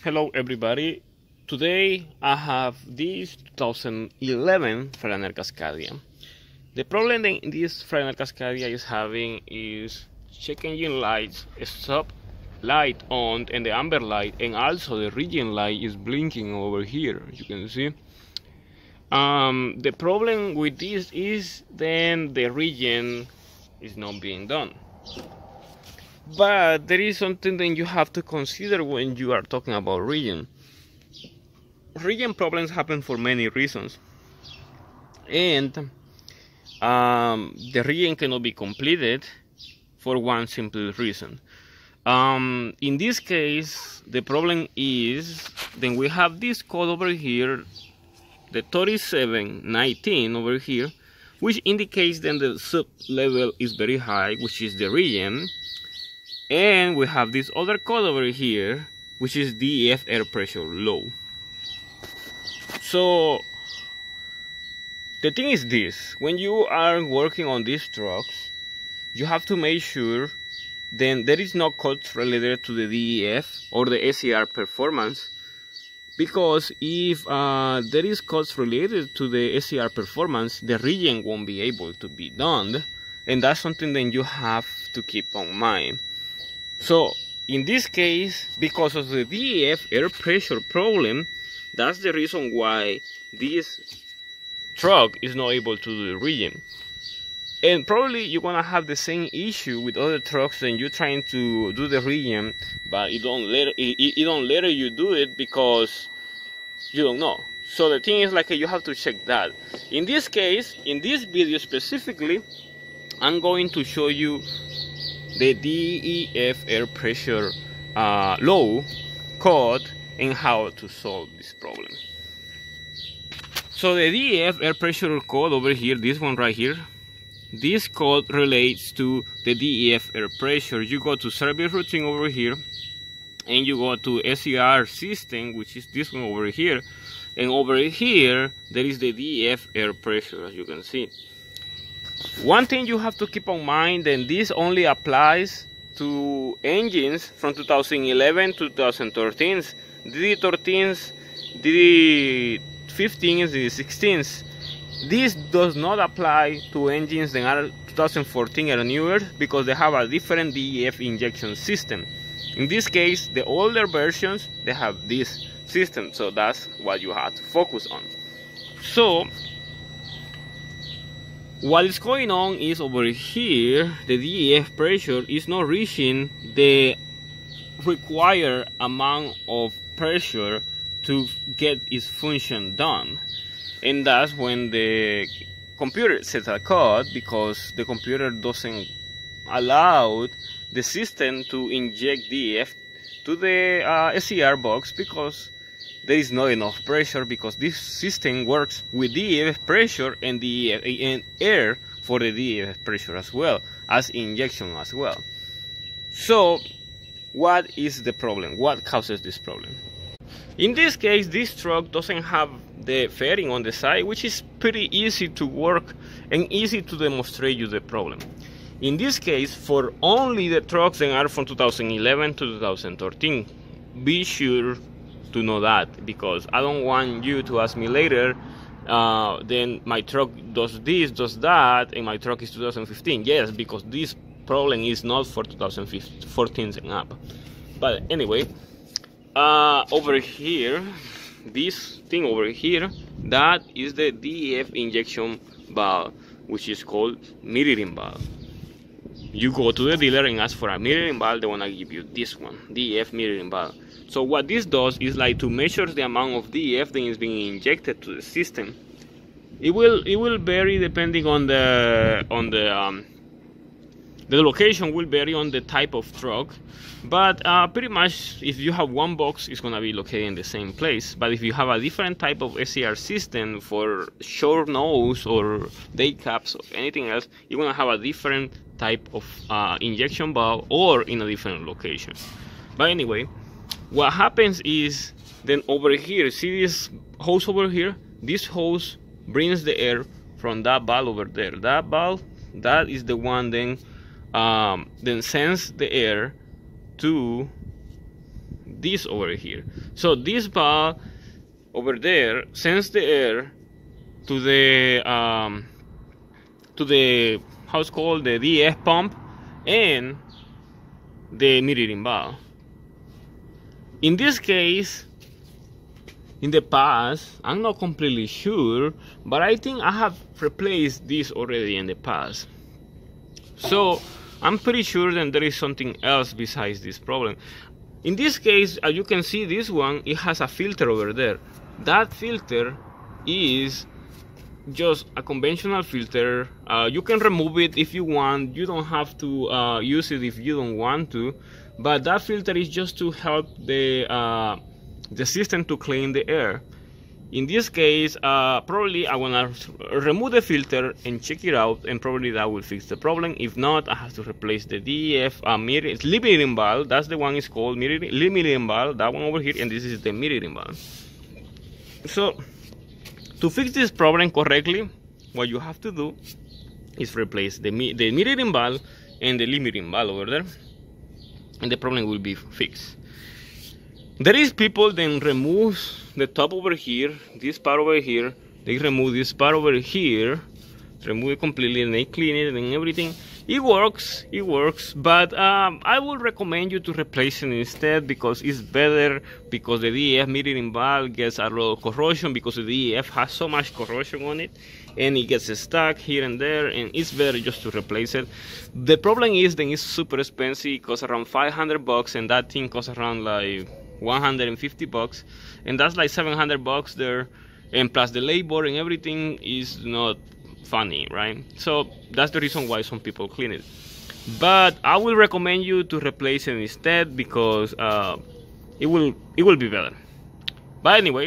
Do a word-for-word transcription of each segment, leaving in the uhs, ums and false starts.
Hello everybody. Today I have this two thousand eleven Freightliner Cascadia. The problem that this Freightliner Cascadia is having is check engine lights, stop light on and the amber light, and also the regen light is blinking over here, you can see. Um, the problem with this is then the regen is not being done. But there is something that you have to consider when you are talking about regen. Regen problems happen for many reasons, and um, the regen cannot be completed for one simple reason. Um, in this case, the problem is then we have this code over here, the thirty-seven nineteen over here, which indicates that the sub level is very high, which is the regen. And we have this other code over here, which is D E F air pressure low. So the thing is this: when you are working on these trucks, you have to make sure then there is no codes related to the D E F or the S E R performance, because if uh, there is codes related to the S E R performance, the regen won't be able to be done, and that's something that you have to keep on mind. So in this case, because of the D E F air pressure problem, that's the reason why this truck is not able to do the regen. And probably you're gonna have the same issue with other trucks, and you're trying to do the regen, but it don't let it, it don't let you do it because you don't know. So the thing is, like, you have to check that. In this case, in this video specifically, I'm going to show you the D E F air pressure uh, low code and how to solve this problem. So the D E F air pressure code over here, this one right here, this code relates to the D E F air pressure. You go to service routing over here, and you go to S E R system, which is this one over here, and over here there is the D E F air pressure, as you can see. One thing you have to keep in mind, and this only applies to engines from two thousand eleven to two thousand thirteen, D D thirteens, D D fifteens, D D sixteens. This does not apply to engines that are two thousand fourteen or newer, because they have a different D E F injection system. In this case, the older versions, they have this system, so that's what you have to focus on. So what is going on is over here, the D E F pressure is not reaching the required amount of pressure to get its function done. And that's when the computer sets a code, because the computer doesn't allow the system to inject D E F to the uh, S E R box, because there is not enough pressure, because this system works with D E F pressure and the and air for the D E F pressure as well as injection as well. So what is the problem? What causes this problem? In this case, this truck doesn't have the fairing on the side, which is pretty easy to work and easy to demonstrate you the problem. In this case, for only the trucks that are from two thousand eleven to two thousand thirteen, be sure to know that, because I don't want you to ask me later, uh, then my truck does this, does that, and my truck is two thousand fifteen. Yes, because this problem is not for two thousand fourteen and up. But anyway, uh, over here, this thing over here, that is the D E F injection valve, which is called mirroring valve. You go to the dealer and ask for a mirroring valve, they want to give you this one, D E F mirroring valve. So what this does is like to measure the amount of D E F that is being injected to the system. It will it will vary depending on the on the um, the location will vary on the type of truck, but uh, pretty much if you have one box, it's gonna be located in the same place. But if you have a different type of S E R system for short nose or day caps or anything else, you're gonna have a different type of uh, injection valve or in a different location. But anyway, what happens is then over here, see this hose over here? This hose brings the air from that valve over there. That valve, that is the one then um, then sends the air to this over here. So this valve over there sends the air to the um, to the how's called the D E F pump and the mirroring valve. In this case, in the past, I'm not completely sure, but I think I have replaced this already in the past. So I'm pretty sure that there is something else besides this problem. In this case, as you can see, this one, it has a filter over there. That filter is just a conventional filter. Uh, you can remove it if you want. You don't have to uh, use it if you don't want to. But that filter is just to help the uh, the system to clean the air. In this case, uh, probably I wanna remove the filter and check it out, and probably that will fix the problem. If not, I have to replace the D E F uh, mirror, it's mirroring valve. That's the one is called mirroring, mirroring valve. That one over here, and this is the mirroring valve. So, to fix this problem correctly, what you have to do is replace the the mirroring valve and the limiting valve over there, and the problem will be fixed. There is people then remove the top over here, this part over here, they remove this part over here, remove it completely, and they clean it and everything. It works, it works, but um, I would recommend you to replace it instead, because it's better, because the D E F mirroring valve gets a lot of corrosion, because the D E F has so much corrosion on it, and it gets stuck here and there, and it's better just to replace it. The problem is then it's super expensive. It costs around five hundred bucks, and that thing costs around like one hundred fifty bucks, and that's like seven hundred bucks there, and plus the labor and everything is not funny, right? So that's the reason why some people clean it. But I will recommend you to replace it instead, because uh, it will it will be better. But anyway,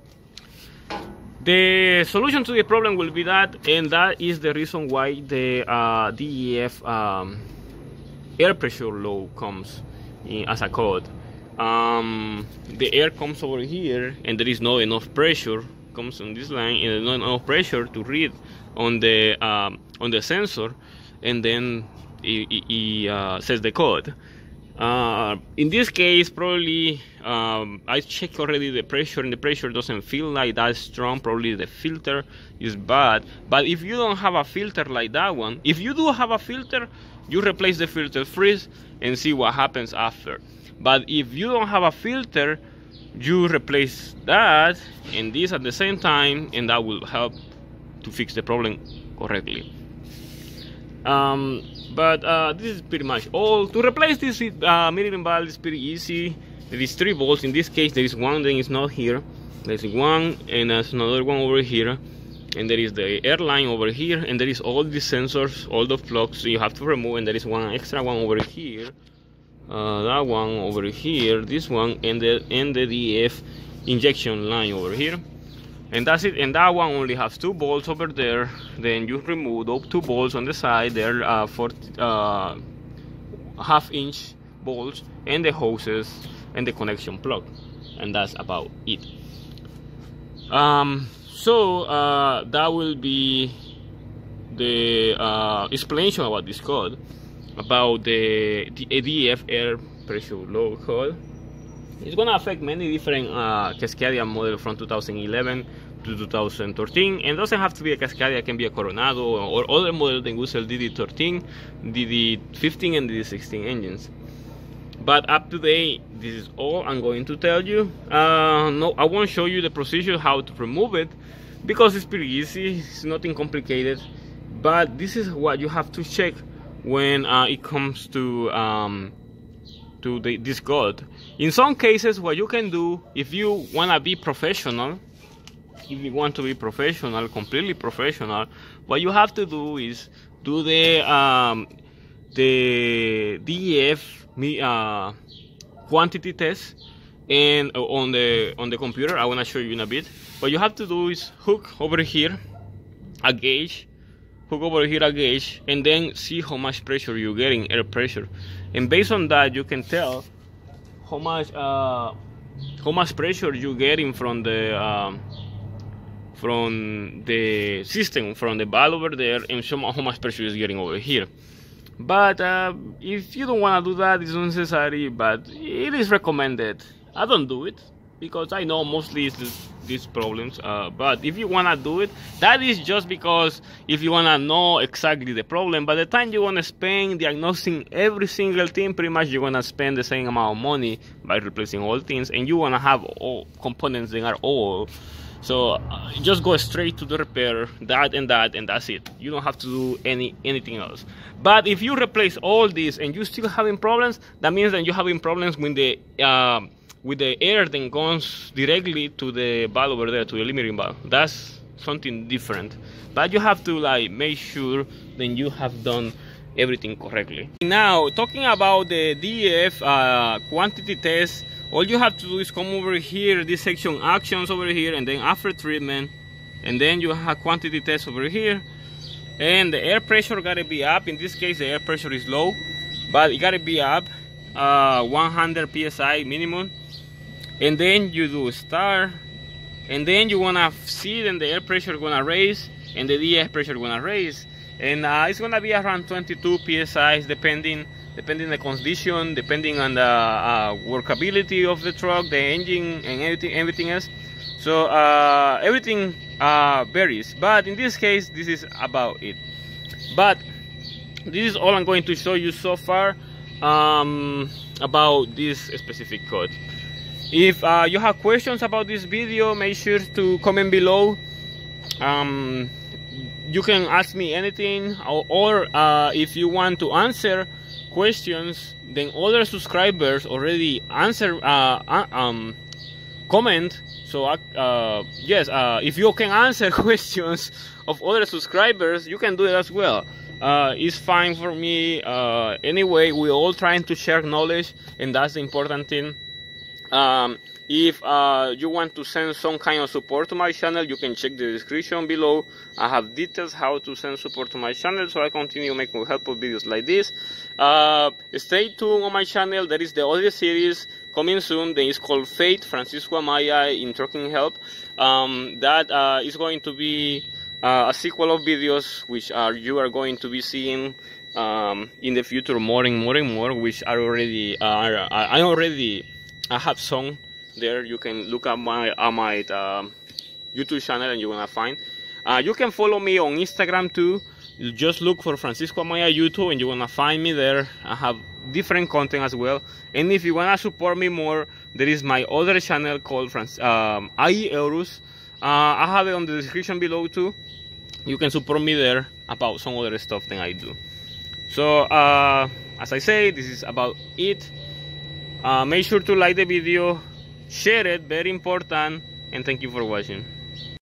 the solution to the problem will be that, and that is the reason why the uh, D E F um, air pressure low comes in as a code. Um, the air comes over here, and there is not enough pressure, comes on this line, and not enough pressure to read on the um, on the sensor, and then it, it, it uh, says the code. Uh, in this case, probably um, I checked already the pressure, and the pressure doesn't feel like that strong. Probably the filter is bad. But if you don't have a filter like that one, if you do have a filter, you replace the filter first and see what happens after. But if you don't have a filter, you replace that and this at the same time, and that will help to fix the problem correctly. Um, but uh, this is pretty much all. To replace this uh, mirroring valve is pretty easy. There is three bolts. In this case, there is one that is not here. There's one, and there's another one over here, and there is the air line over here, and there is all these sensors, all the plugs, so you have to remove, and there is one extra one over here. Uh, that one over here, this one, and the and the D E F injection line over here, and that's it. And that one only has two bolts over there. Then you remove those two bolts on the side. They're uh, for uh, half inch bolts, and the hoses and the connection plug, and that's about it. Um, so uh, that will be the uh, explanation about this code, about the, the D E F air pressure low code. It's gonna affect many different uh, Cascadia models from two thousand eleven to two thousand thirteen, and doesn't have to be a Cascadia, it can be a Coronado or other model that will sell D D thirteen, D D fifteen, and D D sixteen engines. But up to date, this is all I'm going to tell you. Uh, no, I won't show you the procedure how to remove it, because it's pretty easy, it's nothing complicated. But this is what you have to check when uh, it comes to um, to the, this code. In some cases, what you can do, if you want to be professional, if you want to be professional, completely professional, what you have to do is do the um, the D E F uh, quantity test, and uh, on the on the computer. I want to show you in a bit. What you have to do is hook over here a gauge, hook over here a gauge, and then see how much pressure you're getting, air pressure, and based on that you can tell how much uh, how much pressure you're getting from the um, from the system, from the valve over there, and show how much pressure is getting over here. But uh, if you don't want to do that, it's unnecessary, but it is recommended. I don't do it because I know mostly it's this, these problems. Uh, but if you wanna do it, that is just because if you wanna know exactly the problem. By the time you wanna spend diagnosing every single thing, pretty much you're gonna spend the same amount of money by replacing all things, and you wanna have all components that are old. So uh, just go straight to the repair, that and that, and that's it. You don't have to do any anything else. But if you replace all this and you still having problems, that means that you're having problems with the uh, with the air that goes directly to the valve over there, to the limiting valve. That's something different. But you have to like make sure that you have done everything correctly. Now, talking about the D E F uh, quantity test, all you have to do is come over here, this section actions over here, and then after treatment, and then you have quantity test over here, and the air pressure gotta be up. In this case, the air pressure is low, but it gotta be up uh, one hundred P S I minimum. And then you do start, and then you wanna see then the air pressure gonna raise and the D E F pressure gonna raise, and uh, it's gonna be around twenty-two P S I depending depending on the condition, depending on the uh, workability of the truck, the engine, and everything everything else. So uh, everything uh, varies, but in this case, this is about it. But this is all I'm going to show you so far um, about this specific code. If uh, you have questions about this video, make sure to comment below. Um, you can ask me anything, or, or uh, if you want to answer questions, then other subscribers already answer uh, um, comment. So uh, yes, uh, if you can answer questions of other subscribers, you can do it as well. Uh, it's fine for me. Uh, anyway, we're all trying to share knowledge, and that's the important thing. Um, if uh, you want to send some kind of support to my channel, you can check the description below. I have details how to send support to my channel, so I continue making helpful videos like this. Uh, stay tuned on my channel. There is the other series coming soon. That is called Fate, Francisco Amaya in Trucking Help. Um, that uh, is going to be uh, a sequel of videos which are you are going to be seeing um, in the future more and more and more, which are already uh, are, I already I have some there. You can look at my at my um, YouTube channel and you're gonna find. Uh, you can follow me on Instagram too. You just look for Francisco Amaya YouTube and you're gonna find me there. I have different content as well. And if you wanna support me more, there is my other channel called Franc um, I E Eurus. Uh, I have it on the description below too. You can support me there about some other stuff that I do. So uh, as I say, this is about it. Uh, make sure to like the video, share it, very important, and thank you for watching.